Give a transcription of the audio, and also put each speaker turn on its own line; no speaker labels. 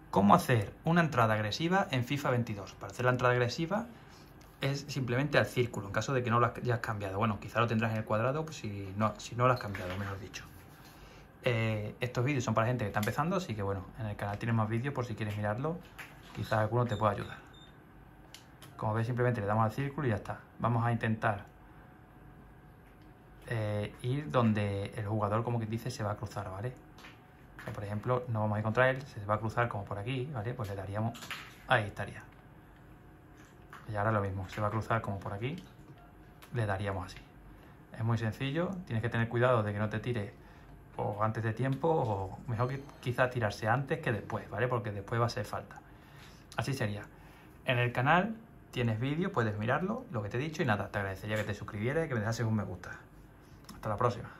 ¿Cómo hacer una entrada agresiva en FIFA 22? Para hacer la entrada agresiva es simplemente al círculo, en caso de que no lo hayas cambiado. Bueno, quizá lo tendrás en el cuadrado, pues si no lo has cambiado, mejor dicho. Estos vídeos son para gente que está empezando, así que bueno, en el canal tienes más vídeos por si quieres mirarlo. Quizás alguno te pueda ayudar. Como ves, simplemente le damos al círculo y ya está. Vamos a intentar ir donde el jugador, como que dice, se va a cruzar, ¿vale? O sea, por ejemplo, no vamos a ir contra él, se va a cruzar como por aquí, ¿vale? Pues le daríamos... Ahí estaría. Y ahora lo mismo, se va a cruzar como por aquí, le daríamos así. Es muy sencillo, tienes que tener cuidado de que no te tire o antes de tiempo, o mejor que quizás tirarse antes que después, ¿vale? Porque después va a ser falta. Así sería. En el canal tienes vídeo, puedes mirarlo, lo que te he dicho, y nada, te agradecería que te suscribieras y que me dejases un me gusta. Hasta la próxima.